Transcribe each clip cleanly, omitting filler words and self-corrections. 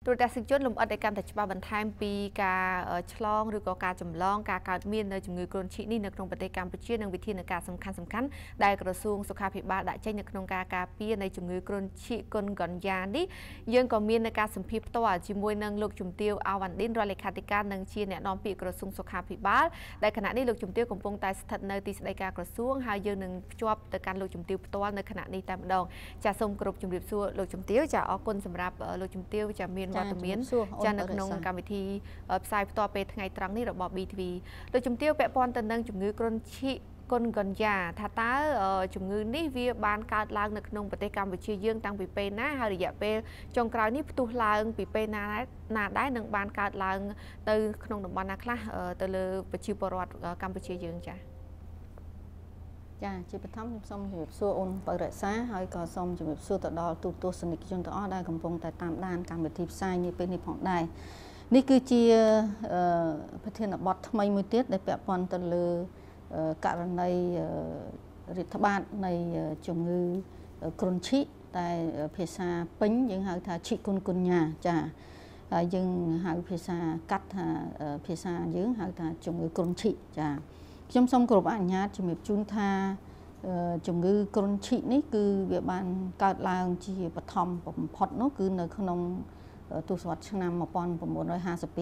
ตัวแต่สิ่งจุดลมอัดในการตัดฉบับบันทัยปีกาฉลองหรือการจำลองการเมียนในจุดเงยกรนชินี่ในกรงปฏิกรรมประเทศในวิธีในการสำคัญได้กระทรวงสุขาภิบาลได้ใช้ในกรงการเปียในจุดเงยกรนชิกลก่อนยานี้ยังก็เมียนในการสัมผัสตัวจิมวยนังลูกจุ่มเตียวอาวันดินรายเลขาธิการนังเชียเนี่ยนอมปีกระทรวงสุขาภิบาลได้ขณะนี้ลูกจุ่มเตียวของปงตายสถานในตีสไลการกระทรวงหายังหนึ่งจวบแต่การลูกจุ่มเตียวตัวในขณะนี้แต่ดองจะส่งกรบจุ่มเรียบซัวลูกจุ่มเตียวจะออกคนสำหรับลูกจุ่มเตียวจะเมียนวัตเมียนจะนักนงการวิธีสายต่อไปทั้งไงตรังนี้ระบบบีทีวีโดยจุ่มเตี้ยวแปะปอนตันนังจุ่มงือกรนชิกลก่อนยาถ้าตาจุ่มงือนี่วิบานการล้างนักนงปฏิกรรมวิชียื่นตั้งปีเปน่าหาริยะเปจงกราวนี้ประตูล้างปีเปน่าได้หนึ่งบานการล้างตือขนมบานนักละตือเลยวิชีปรวัตกัมพูชียื่นจ้ะจ้าจีบทำส้มจีบซัวอุ่นเปิดสายให้ก็ส้มจีบซัวต่อดอลตัวสนิทจนต่อได้กำปงแต่ตามด้านการบันทึกสายนี่เป็นในผ่องได้นี่คือจีประเทศบอทไม่มือเตี้ยได้แปะปอนตะลือการในรัฐบาลในจงือกรนชิแต่ภาษาปิ้งยังหาทาชิกุนกุนยาจ้ายังหาภาษากัดภาษายังหาทาจงือกรนชิจ้าtrong sông cổ bạn nhát chỉ miệt chun tha chủng ngư côn trị ní cứ việc bạn cắt lang chỉ bật thom bấm phật nó cứ nơi không nông tu sửa năm một pon một bốn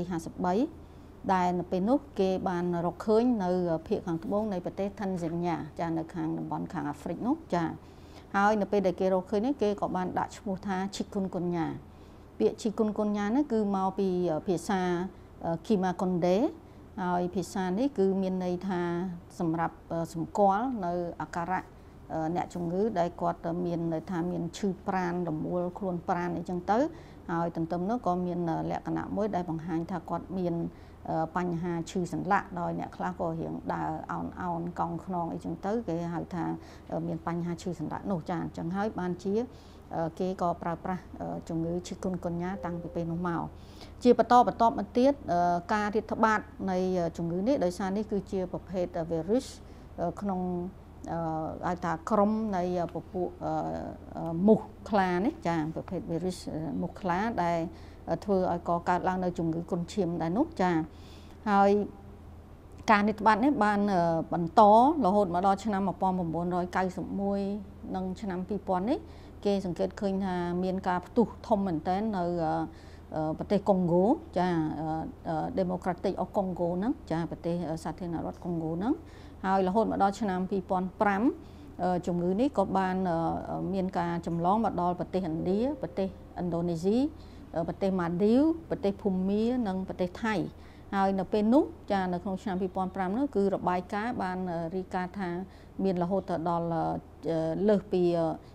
50 đại là bên nút kê bàn rọc khơi nơi phía hàng thứ bốn này bật tết thân dân nhà cha nơi hàng bọn hàng Afric nút cha hai là bên đại kê rọc khơi ní kê có bạn đã mua tha chỉ con nhà việc chỉ con nhà nó cứ mau bị phía xa khi mà con đếภาษานี้คือมีในทางสำหรับสมกอลในอาการะเนี่ยจงงื้อได้กอดมีในทางมีชื่อปราณดมวัวครวนปราณในจังเตอร์ตั้งแต่นั้นก็มีแหลกขณะมวยได้บางหางถ้ากอดมีปัญหาชื่อสัญลักษณ์โดยเนี่ยคลาก็เห็นได้เอากองขนองในจังเตอร์ก็หาทางมีปัญหาชื่อสัญลักษณ์โนจานจังให้บานเชี่ยเกี่ยก็ปราบจงงื้อชิคุนกนยาตั้งไปเป็นน้องเมาเชี่ยปะตอมันเตี้ยการรัฐบาลในจงงื้อนี้โดยสารนี้คือเชี่ยประเภทเวรุสขนมอาตากรมในปปุมุขลานี่จ้าประเภทเวรุสมุขลาได้เธอก่อการล้างในจงงื้อกลเชียมได้นุกจ้าให้การรัฐบาลนี้บานบันโตเราหดมาดอชนะมาปอมบนรอยไก่สมวยนังชนะปีปอนนี้เกสังเกตเคยเมียนกาตุทมเหมือนแต่ในประเทศคองโกจ้าเดโมแครติกของคองโกนั้นจ้าประเทศสาธารณรัฐคองโกนั้นหายละหดมาดอชนะปีปอนปรำจงือนี้ก็บานเมียนกาจำลองมาดอประเทศอินเดียประเทศอินโดนีเซียประเทศมาดิวประเทศภูมินังประเทศไทยหายในเป็นนุจ้าในของชนะปีปอนปรำนั่นคือระบายกาบานริกาทาเมียนละหดดอลเลิกปี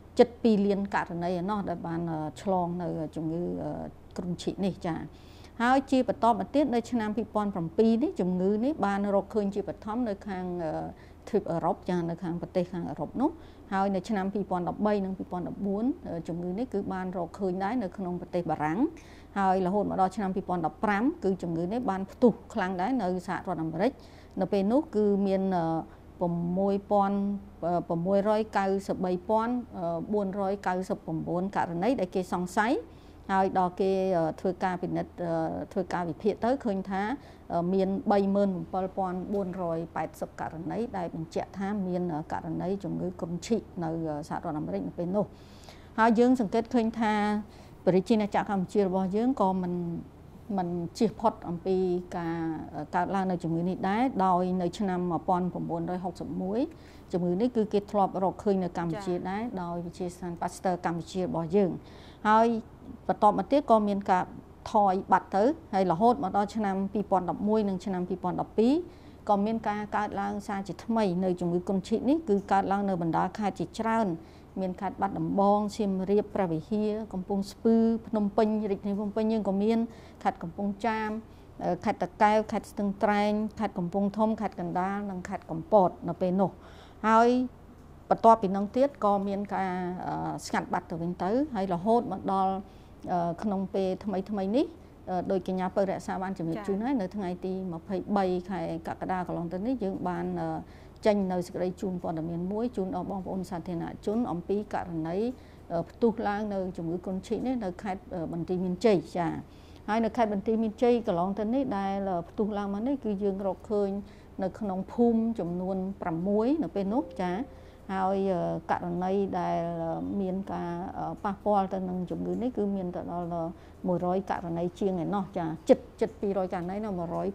7 ปีเรียนการในนอกได้บานฉลองในจงงือกรุงชินี่จ้าหายจีปตอมาเตี้ยในชนะปีปอนปรำปีนี้จงงืนี้บานรกคืนจีปทอมในทางทริปยุโรปจ้าในทางประเทศทางยุโรปนู้หายในชนะปีปอน13นั่งปีปอน14จงงืนี้คือบานรกคืนได้ในขนมประเทศบารังหายละหดมาดอชนะปีปอน15คือจงงืนี้บานตุคลังได้ในสหรัฐอเมริกในเป็นนู้คือเมียนผมมวยปอนผมมวยร้อยเก้าสิบใบปอน499การในได้เกสองไซหายดอกเกถวยการเป็นถวยการวิเพียเตอร์เคยท้าเมียนใบเมินปอน480การในได้เป็นเจ้าท้าเมียนการในจงงือกรมชิในสหรัฐอเมริกเป็นโน่หายยังสังเกตเคยท้าปริจินาจากคำเชื่อบอกยังก็มันจีพอดอันปีการล่างในจงมือนี้ได้โดยในชนำมาปอนผมบนโดย60 มุ้ยจงมือนี้คือเกิดทลอบเราเคยในกัมพูชีได้โดยวิเชียรปัสเตอร์กัมพูชีบอกยังให้ประตอบมาเตี้ยก็มีการถอยบัตรเตอร์ให้ละโหดมาตอนชนำปีปอน10 มุ้ยหนึ่งชนำปีปอน10 ปีก็มีการล่างซาจิตทำไมในจงมือกลชินี้คือการล่างในบรรดาค่ายจิตเจริญมีนขัดบัดดำบองเชียมเรียบประวิเฮียกำปงสปือพนมเปญริกในพนมเปญยังก็มีนขัดกำปงจามขัดตะไคร้ขัดตึงแตงขัดกำปงทมขัดกันดานังขัดกำปอดนับเป็นโนให้ประตอบเป็นน้องเตี้ยก็มีนการสกัดบัดตัวเป็นตื้อให้เราโหดมาดอลขนมเปทำไมนี้โดยกิญญาเปิดสาบานจะมีจุดนั้นในทั้งไอตีมาไปใบไข่กากระดาของลองตัวนี้ยังบานจังในสกัดจูนปอนดเมียนมุ้ยจูนออกบองปอนสันเทนะจูนอมปีการในផ្ទុះឡើងនៅជំងឺគ្រុនឈីកនេះនៅខេត្តបន្ទាយមានជ័យចាហើយនៅខេត្តបន្ទាយមានជ័យកន្លងទៅនេះដែលផ្ទុះឡើងមកនេះគឺយើងរកឃើញនៅក្នុងភូមិចំនួន6នៅពេលនោះចាហើយករណីដែលមានការប៉ះពាល់ទៅនឹងជំងឺនេះគឺមានទៅដល់100ករណីជាងឯណោះចាចិត្ត200ករណីនៅ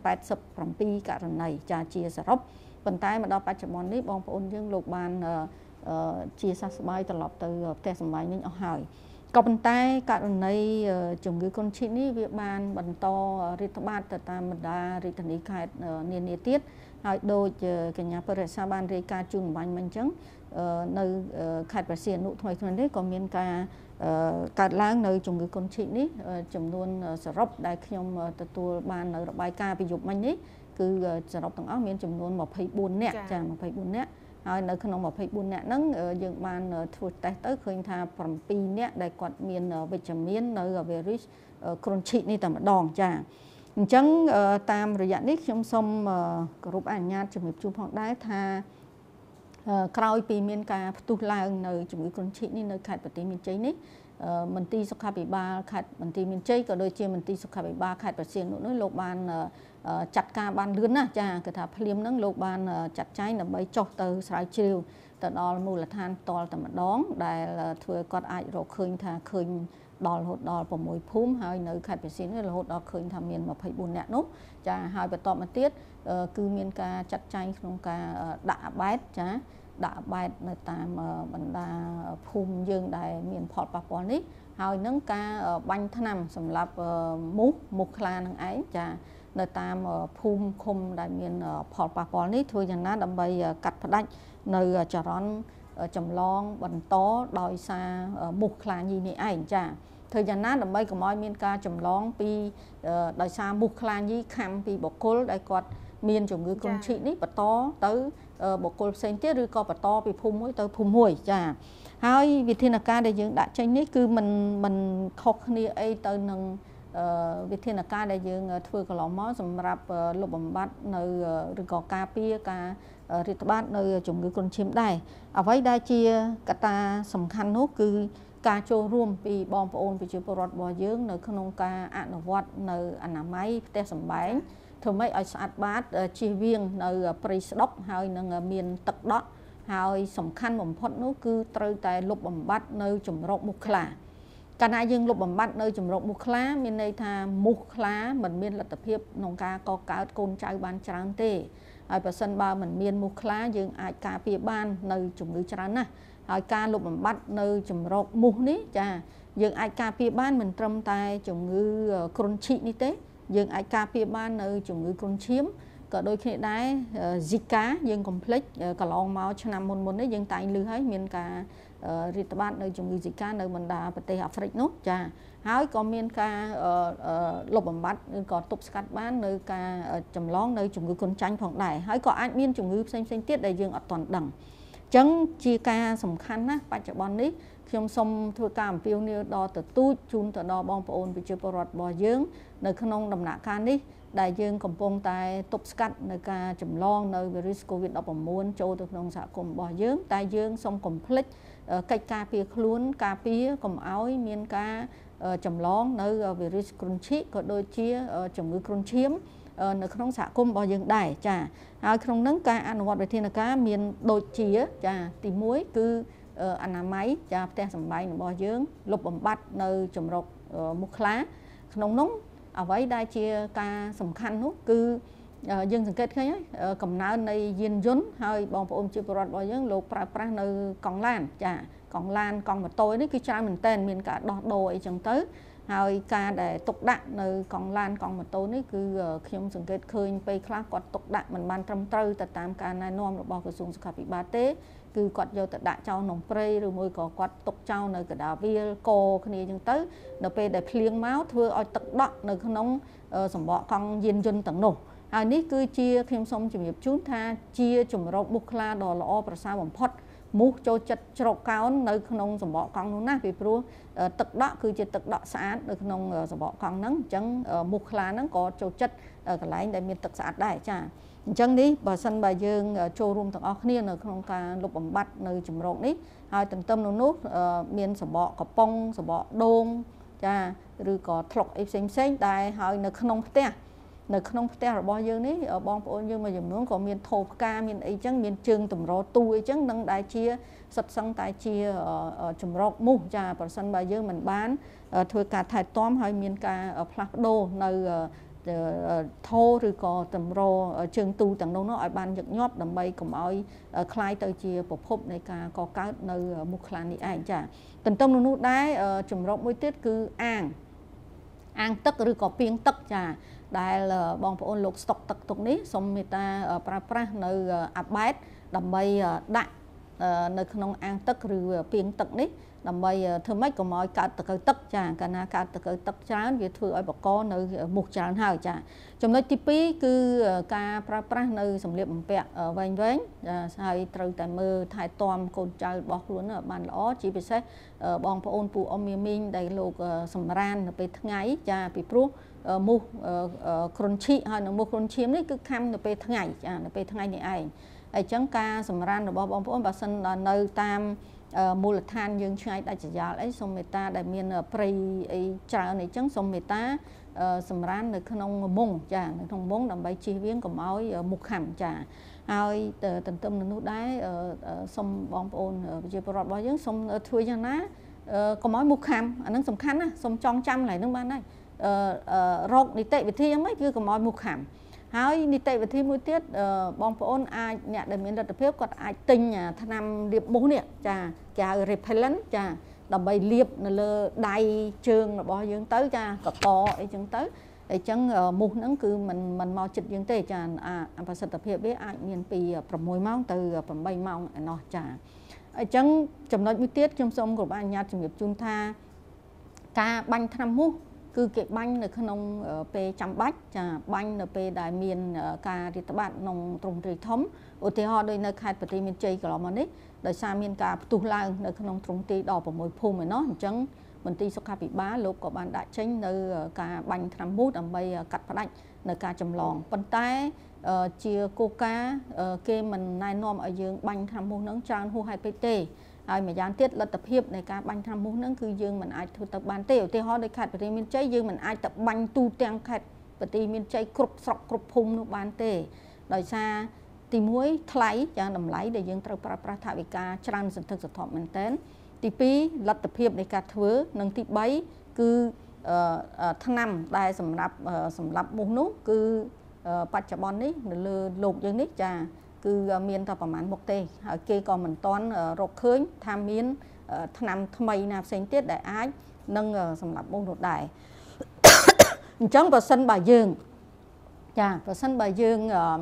187ករណីចាជាសរុបប៉ុន្តែមកដល់បច្ចុប្បន្ននេះបងប្អូនយើងលោកបានជាសះស្បើយត្រឡប់ទៅផ្ទះសម្បែងវិញអស់ហើយក៏ប៉ុន្តែករណីជំងឺគ្រុនឈីកនេះវាបានបន្តរាតត្បាតទៅតាមបណ្ដារាជធានីខេត្តនានាទៀតហើយដូចកញ្ញាបរិយាបានរាយការណ៍ជូនបំបញ្ញមិញអញ្ចឹងនៅខេត្តព្រះសីហនុថ្មីនេះក៏មានការកើតឡើងនៅជំងឺគ្រុនឈីកនេះចំនួនសរុបដែលខ្ញុំទទួលបាននៅរបាយការណ៍ពីយប់មិញនេះគឺសរុបទាំងអស់មានចំនួន24នាក់ចា24នាក់ហើយនៅក្នុង24នាក់ហ្នឹងយើងបានធ្វើតេស្តទៅឃើញថា7នាក់ដែលគាត់មានវិជ្ជមាននៅ virus គ្រុនឈីកនេះតែម្ដងចាអញ្ចឹងតាមរយៈនេះខ្ញុំសូមគោរពអនុញ្ញាតជំរាបជូនផងដែរថាក្រោយពីមានការផ្ទុះឡើងនៅជំងឺគ្រុនឈីកនេះនៅខេត្តបន្ទាយមានជ័យនេះមន្ទីរសុខាភិបាលខេត្តបន្ទាយមានជ័យក៏ដូចជាមន្ទីរសុខាភិបាលខេត្តព្រះសីហនុនោះលោកបានចាត់ការបានលឿនណាស់ចាគឺថាភ្លាមហ្នឹងលោកបានចាត់ចែងដើម្បីចុះទៅស្រាវជ្រាវទៅដល់មូលដ្ឋានផ្ទាល់តែម្ដងដែលធ្វើឲ្យគាត់អាចរកឃើញថាឃើញដល់រហូតដល់6ភូមិហើយនៅខេត្តព្រះសីហនុរហូតដល់ឃើញថាមាន24នាក់នោះចាហើយបន្តមកទៀតគឺមានការចាត់ចែងក្នុងការដាក់អាបែតចាដាក់អាបែតនៅតាមបណ្ដាភូមិយើងដែលមានផលប៉ះពាល់នេះហើយនឹងការបាញ់ថ្នាំសម្រាប់មូសខ្លានឹងឯងចានៅតាមភូមិឃុំដែលមានផលប៉ះពាល់នេះធ្វើយ៉ាងណាដើម្បីកាត់ផ្ដាច់នៅចរន្តចម្លងបន្តដោយសារមូសខ្លាញីនេះឯងចាធ្វើយ៉ាងណាដើម្បីកុំឲ្យមានការចម្លងពីដោយសារមូសខ្លាញីខាំពីបុគ្គលដែលគាត់មានជំងឺគ្រុនឈីកនេះបន្តទៅបុគ្គលផ្សេងទៀតឬក៏បន្តពីភូមិមួយទៅភូមិមួយចាហើយវិធានការដែលយើងដាក់ចេញនេះគឺมันខុសគ្នាអីទៅនឹងវិធានការដែលយើងធ្វើកន្លងមកសម្រាប់លុបបំបាត់នៅឬក៏ការពារការរាតត្បាតនៅជំងឺគ្រុនឈាមដែរអ្វីដែលជាកត្តាសំខាន់នោះគឺការចូលរួមពីបងប្អូនប្រជាពលរដ្ឋរបស់យើងនៅក្នុងការអនុវត្តនៅអនាម័យផ្ទះសម្បែងធ្វើម៉េចឲ្យស្អាតបាតជៀសវាងនៅព្រៃស្ដុកហើយនឹងមានទឹកដក់ហើយសំខាន់បំផុតនោះគឺត្រូវតែលុបបំបាត់នៅជំរកមូសខ្លាកាលណាយើងលុបបំបាត់នៅជំរកមូសខ្លាមានន័យថាមូសខ្លាមិនមានលទ្ធភាពក្នុងការកកើតកូនចៅបានច្រើនទេហើយបើសិនបើមិនមានមូសខ្លាយើងអាចការពារបាននៅជំងឺច្រើនណាស់ហើយការលុបបំបាត់នៅជំរកមូសនេះចាយើងអាចការពារបានមិនត្រឹមតែជំងឺគ្រុនឈីកនេះទេយើងអាចការពារបាននៅជំងឺគ្រុនឈាមក៏ដូចគ្នាដែរ Zika យើងកុំភ្លេចកន្លងមកឆ្នាំមុននេះយើងតែងឮហើយមានការរាតត្បាតនៅជំងឺ Zika នៅបណ្ដាប្រទេសអាហ្វ្រិកនោះចាហើយក៏មានការលុបបំបាត់ឬក៏ទប់ស្កាត់បាននៅការចម្លងនៅជំងឺគ្រុនចាញ់ផងដែរហើយក៏អាចមានជំងឺផ្សេងទៀតដែលយើងអត់ទាន់ដឹងអញ្ចឹងជាការសំខាន់ណាស់បច្ចុប្បន្ននេះខ្ញុំសូមធ្វើការអំពាវនាវដល់ទទូចជូនទៅដល់បងប្អូនប្រជាពលរដ្ឋរបស់យើងនៅក្នុងដំណាក់កាលនេះដែលយើងកំពុងតែទប់ស្កាត់នៅការចម្លងនៅវីរុស COVID-19 ចូលទៅក្នុងសហគមន៍របស់យើងតែយើងសូមកុំភ្លេចកិច្ចការពារខ្លួនការពារកុំឲ្យមានការចម្លងនៅវីរុសគ្រុនឈីកក៏ដូចជាជំងឺគ្រុនឈាមនៅក្នុងសហគមន៍របស់យើងដែរចាហើយក្នុងនោះការអនុវត្តវិធានការមានដូចជាចាទី1គឺអនាម័យចាផ្ទះសម្បែងរបស់យើងលុបបំបាត់នៅជំរកមូសខ្លាក្នុងនោះអ្វីដែលជាការសំខាន់នោះគឺយើងសង្កេតឃើញហើយកំណើននៃយានយន្តហើយបងប្អូនជាពលរដ្ឋរបស់យើងលោកប្រើប្រាស់នៅកង់ឡានចាកង់ឡានកង់ម៉ូតូនេះគឺច្រើនមែនតើមានការដោះដូរអីចឹងទៅហើយការដែលទុកដាក់នៅកង់ឡានកង់ម៉ូតូនេះគឺខ្ញុំសង្កេតឃើញពេលខ្លះគាត់ទុកដាក់មិនបានត្រឹមត្រូវទៅតាមការណែនាំរបស់ក្រសួងសុខាភិបាលទេគឺគាត់យកទៅដាក់ចោលក្នុងព្រៃឬមួយក៏គាត់ទុកចោលនៅកណ្ដាលវាលកគ្នាចឹងទៅនៅពេលដែលភ្លៀងមកធ្វើឲ្យទឹកដក់នៅក្នុងសម្បកកង់យានយន្តទាំងនោះហើយនេះគឺជាខ្ញុំសូមជម្រាបជូនថាជាជំរកមូសខ្លាដ៏ល្អប្រសើរបំផុត mũ cho chật trọc cao nơi không sầm bọ con luôn na vì pro tật đó cứ chỉ tật đó xã nơi không sầm bọ con nắng chẳng mũ khla nắng có cho chật cái lại để miền tật xã đại cha chẳng đi bà sân bà dương cho room thằng óc nia nơi không ca lục bầm bát nơi chùm rộng ní hai tầng tâm nút miền sầm bọ cọp pong sầm bọ đôn cha rồi có thọc xanh xanh đại hai nơi không té nơi không té rồi bao nhiêu ní ở bong bồn nhưng mà dùng nướng có miền thổ ca miền ấy chẳng miền trường tầm rô tu ấy chẳng đang đại chia sật sang đại chia chùm rộng mu cha bà sân bà dương mình bán thôi cả thái tóm hai miền ca ở plak đô nơi thô rồi có tầm rô trường tu tầng đâu nó ở ban giật nhóp đầm bay cùng ơi khai tới chia bộ phốp này cả có cá nơi mục lan này ai chả tận tâm nó đái chùm rộng mới tiết cứ an tất rồi có piên tất chả đại là bong phụ lục stock tất tục ní xong người ta pra nơi abad đầm bay đại nơi không an tất rồi piên tất ní đầm bay thưa mấy có mọi cả tất chả cả na cả tất chán việc thưa ở bậc con nơi mục chán hào chả trong nơi tipi cứ ca pra nơi sầm liệp bẹ vành vén hay từ tại mơ thái tom côn trai bọc luôn ở bàn lõ chỉ bị xét bong phụ phụ ông miên đầy lục sầm ran về ngày chả bị pru mua crunchy hay là mua crunchy đấy cứ khăm về ngày chả về ngày này ai chẳng ca sầm ran rồi bong phụ bà sân nơi tam mùa lật than dương trai đại chỉ giáo ấy xong người ta đại miền prey trà này chẳng xong người ta sầm ran được không mông trà không mông làm bay chi viếng cầm áo mục hàm trà ai tận tâm là nút đáy xong bom ôn chơi bọt bao nhiêu xong thui cho ná có mối mục hàm anh sầm khăn á xong trong trăm lại nước ban đây rọc đi tệ về thi mấy cứ có mối mục hàmហើយនីតិវិធីមួយទៀតបងប្អូនអាចអ្នកដែលមានលទ្ធភាពគាត់អាចទិញថ្នាំលាបមូសនេះចាគេហៅ repellent ចាដើម្បីលាបនៅលើដៃជើងរបស់យើងទៅចាកកអីចឹងទៅអញ្ចឹងមូសហ្នឹងគឺមិនមកចិត្តយើងទេចាប្រសិទ្ធភាពវាអាចមានពី6ម៉ោងទៅ8ម៉ោងឯណោះចាអញ្ចឹងចំណុចមួយទៀតខ្ញុំសូមគោរពអនុញ្ញាតជំរាបជូនថាការបាញ់ថ្នាំមូសគឺគេបាញ់នៅក្នុងពេលចាំបាច់ចាបាញ់នៅពេលដែលមានការរាតត្បាតក្នុងទ្រង់ទ្រាយធំឧទាហរណ៍ដូចនៅខេត្តបន្ទាយមានជ័យកន្លងមកនេះដោយសារមានការផ្ទុះឡើងនៅក្នុងទ្រង់ទ្រាយដល់6ភូមិឯណោះអញ្ចឹងមន្ទីរសុខាភិបាលលោកក៏បានដាក់ចេញនៅការបាញ់ថ្នាំមូសដើម្បីកាត់ផ្ដាច់នៅការចម្លងប៉ុន្តែជាគោលការណ៍គេមិនណែនាំឲ្យយើងបាញ់ថ្នាំមូសហ្នឹងច្រើនហួសហេតុពេកទេហើយម្យ៉ាងទៀតលទ្ធភាពនៃការបាញ់ថ្នាំមូសហ្នឹងគឺយើងមិនអាចធ្វើទៅបានទេឧទាហរណ៍ដោយខេត្តបន្ទាយមានជ័យយើងមិនអាចទៅបាញ់ទូទាំងខេត្តបន្ទាយមានជ័យគ្រប់ស្រុកគ្រប់ភូមិនោះបានទេដោយសារទី1ថ្លៃយ៉ាងតម្លៃដែលយើងត្រូវប្រើប្រាស់ថវិកាច្រើនសន្ធឹកសន្ធាប់មែនទែនទី2លទ្ធភាពនៃការធ្វើនិងទី3គឺថ្នាំដែលសម្រាប់មូសនោះគឺបច្ចុប្បន្ននេះនៅលើលោកយើងនេះចាគឺមានតែប្រមាណមុខទេហើយគេក៏មិនទាន់រកឃើញថាមានថ្នាំថ្មីណាផ្សេងទៀតដែលអាចនឹងសម្រាប់មូសនោះដែរអញ្ចឹងបើសិនបើយើងចាបើសិនបើយើង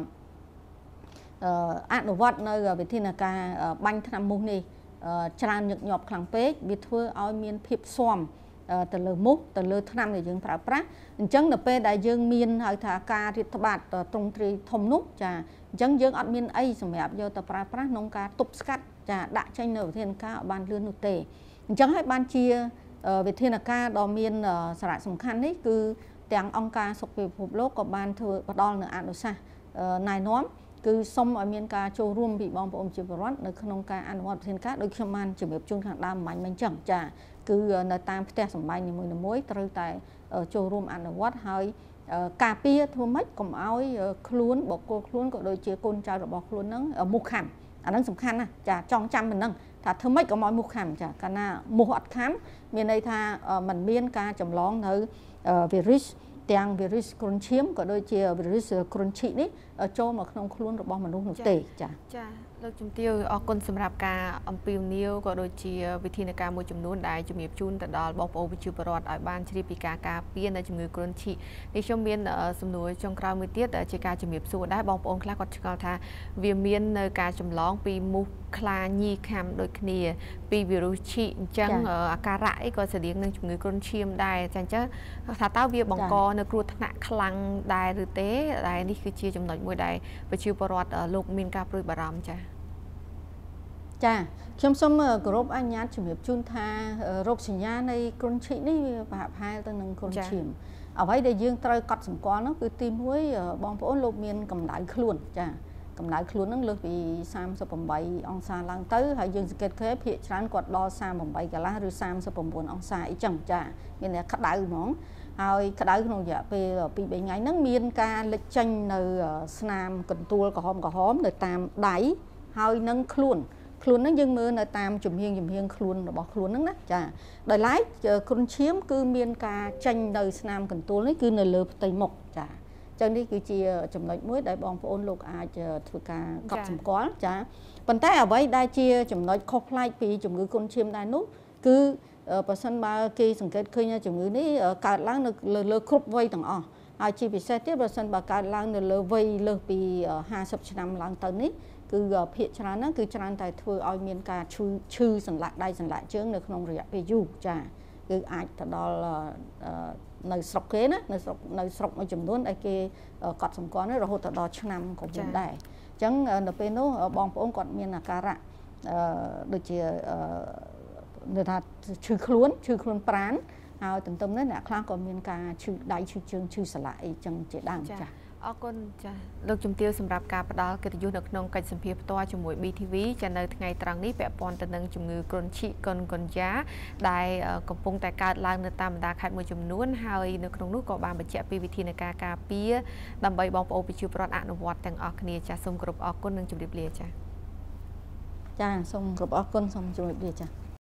អនុវត្តនៅវិធានការបាញ់ថ្នាំមូសនេះច្រើនញឹកញាប់ខ្លាំងពេកវាធ្វើឲ្យមានភាពស៊ាំទៅលើមូសទៅលើថ្នាំដែលយើងប្រើប្រាស់អញ្ចឹងនៅពេលដែលយើងមានហៅថាការរាតត្បាតទ្រង់ទ្រាយធំនោះចាអញ្ចឹងយើងអត់មានអីសម្រាប់យកទៅប្រើប្រាស់ក្នុងការទប់ស្កាត់ចាដាក់ចេញនៅវិធានការឲ្យបានលឿននោះទេអញ្ចឹងហើយបានជាវិធានការដ៏មានសារៈសំខាន់នេះគឺទាំងអង្គការសុខភាពពិភពលោកក៏បានធ្វើផ្ដល់នៅអនុសាសន៍ណែនាំគឺសូមឲ្យមានការចូលរួមពីបងប្អូនជាពលរដ្ឋនៅក្នុងការអនុវត្តវិធានការដូចខ្ញុំបានជម្រាបជូនខាងដើមមិញអញ្ចឹងចាគឺនៅតាមផ្ទះសម្បែងនីមួយៗត្រូវតែចូលរួមអនុវត្តហើយការពារធ្វើម៉េចកុំឲ្យខ្លួនបុគ្គលខ្លួនក៏ដូចជាកូនចៅរបស់ខ្លួនហ្នឹងមូសខាំអាហ្នឹងសំខាន់ណាស់ចាចងចាំប៉ុណ្ណឹងថាធ្វើម៉េចកុំឲ្យមូសខាំចាកាលណាមូសអត់ខាំមានន័យថាมันមានការចម្លងនៅvirus ទាំង virus គ្រុនឈាមក៏ដូចជា virus គ្រុនឈីនេះចូលមកក្នុងខ្លួនរបស់មនុស្សនោះទេចាលោកជំទាវអរគុណសម្រាប់ការអំពាវនាវក៏ដូចជាវិធានការមួយចំនួនដែលជំរាបជូនទៅដល់បងប្អូនប្រជាពលរដ្ឋឲ្យបានជ្រាបពីការការពារនៅជំងឺគ្រុនឈីនេះខ្ញុំមានសំណួរចុងក្រោយមួយទៀតជាការជំរាបសួរដែរបងប្អូនខ្លះគាត់ឆ្ងល់ថាវាមាននៅការចម្លងពីមូសខ្លាញីខាំដូចគ្នាពីវីរុសឈីអញ្ចឹងអាការៈអីក៏ស្រដៀងនឹងជំងឺគ្រុនឈាមដែរអញ្ចឹងថាតើវាបង្កនៅគ្រោះថ្នាក់ខ្លាំងដែរឬទេដែលនេះគឺជាចំណុចមួយដែលប្រជាពលរដ្ឋលោកមានការព្រួយបារម្ភចាចាខ្ញុំសូមគោរពអនុញ្ញាតជំរាបជូនថារោគសញ្ញានៃគ្រុនឈីកនេះវាប្រហាក់ប្រហែលទៅនឹងគ្រុនឈាមអ្វីដែលយើងត្រូវកត់សម្គាល់នោះគឺទី1បងប្អូនលោកមានកម្ដៅខ្លួនចាកម្ដៅខ្លួននឹងលើសពី38អង្សាឡើងទៅហើយយើងសង្កេតឃើញភាគច្រើនគាត់ដល់38កន្លះឬ39អង្សាអីចឹងចាមានតែក្តៅហ្មងហើយក្តៅក្នុងរយៈពេល2-3ថ្ងៃហ្នឹងមានការលេចចេញនៅស្នាមកន្ទួលក្រហមនៅតាមដៃហើយនឹងខ្លួនហ្នឹងយើងមើលនៅតាមជំហៀងខ្លួនរបស់ខ្លួនហ្នឹងណាចាដោយឡែកគ្រុនឈាមគឺមានការចេញនៅស្នាមកន្ទួលនេះគឺនៅលើផ្ទៃមុខចាចឹងនេះគឺជាចំណុចមួយដែលបងប្អូនលោកអាចធ្វើការកត់សម្គាល់ចាប៉ុន្តែអ្វីដែលជាចំណុចខុសប្លែកពីជំងឺគ្រុនឈាមដែរនោះគឺបើសិនបើគេសង្កេតឃើញជំងឺនេះកើតឡើងនៅលើគ្រប់វ័យទាំងអស់ហើយជាពិសេសទៀតបើសិនបើកើតឡើងនៅលើវ័យលើសពី50ឆ្នាំឡើងទៅនេះគឺភាគច្រើនហ្នឹងគឺច្រើនតែធ្វើឲ្យមានការឈឺសន្លាក់ដៃសន្លាក់ជើងនៅក្នុងរយៈពេលយូរចាគឺអាចទៅដល់នៅស្រុកគេណានៅស្រុកមួយចំនួនដែលគេកត់សម្គាល់នេះរហូតដល់ឆ្នាំក៏មានដែរអញ្ចឹងនៅពេលនោះបងប្អូនគាត់មានអាការៈដូចជានៅថាឈឺខ្លួនប្រាណហើយទន្ទឹមនេះអ្នកខ្លះក៏មានការឈឺដៃឈឺជើងឈឺសន្លាក់អីចឹងជាដើមចាអរគុណចាលោកជំទាវសម្រាប់ការផ្ដល់កិត្តិយសនៅក្នុងកិច្ចសម្ភារផ្ទាល់ជាមួយ BTV ចានៅថ្ងៃត្រង់នេះពាក់ព័ន្ធទៅនឹងជំងឺគ្រុនឈីកកុនយ៉ាដែលកំពុងតែកើតឡើងនៅតាមបណ្ដាខេត្តមួយចំនួនហើយនៅក្នុងនោះក៏បានបញ្ជាក់ពីវិធានការការពារដើម្បីបងប្អូនប្រជាពលរដ្ឋអនុវត្តទាំងអស់គ្នាចាសូមគោរពអរគុណនិងជម្រាបលាចាសូមគោរពអរគុណសូមជម្រាបលាចា